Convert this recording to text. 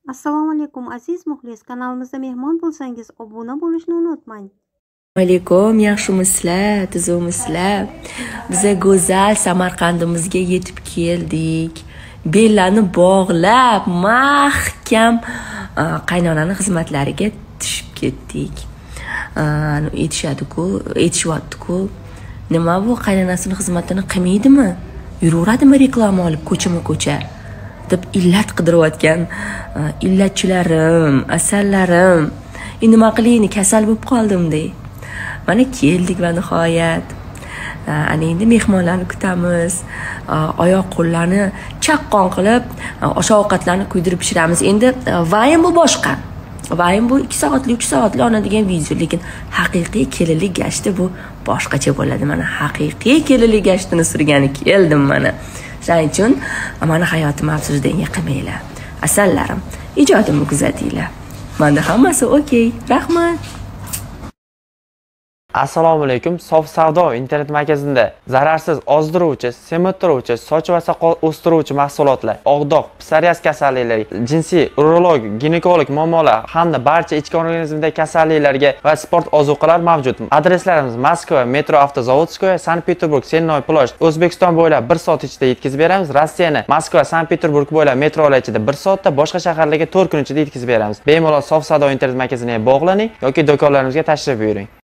Assalomu alaykum aziz muxlis, kanalimizda mehmon bo'lsangiz obuna bo'lishni unutmang. Alaykum, yaxshimisizlar, tuzukmisizlar? Biz go'zal Samarqandimizga yetib keldik. Bellani bog'lab, mahkam qaynonaning xizmatlariga tushib ketdik. Aytishyapti-ku, nima bu qaynonasining xizmatini qilmaydimi? Yuraveradimi reklama olib ko'chama-ko'cha? deb illat qidirayotgan illatchilarim, asallarim. Nima qilayni, kasal bo'lib qoldim dey. Mana keldik va nihoyat. Ana endi mehmonlarni kutamiz. Oyoq qo'llarni chaqqon qilib, osh-ovqatlarni kuydirib pishiramiz. Endi vaym bu boshqa. Vaym bu 2 soatli, 3 soatli olinadigan video, lekin haqiqiy kelinlik gashti bu boshqacha bo'ladi. Mana haqiqiy kelinlik gashtini surgani keldim mana. Shuning uchun mana hayotim afsusdan qilmanglar. Asallarim, ijodimni kuzatinglar. Menda hammasi okey. Rahmat. Assalomu alaykum. Sof savdo internet magazinde zararsiz ozdiruvchi, semittiruvchi, soch va soqol o'stiruvchi mahsulotlar, og'doq, psoriaz kasalliklari, jinsiy, urolog, ginekolog muammolar hamda barcha ichki organizmdagi kasalliklarga va sport ozuqalar mavjud. Adreslarimiz Moskva, Metro Avtozavodskoye, Sankt-Peterburg, Sennoy ploshd. O'zbekiston bo'ylab 1 soat ichida yetkazib beramiz. Rossiyani Moskva, Sankt-Peterburg bo'ylab metrolar ichida 1 soatda, boshqa shaharlarga 4 kun ichida yetkazib beramiz. Bemalol Sof savdo internet magaziniga bog'laning yoki do'konlarimizga tashrif buyuring.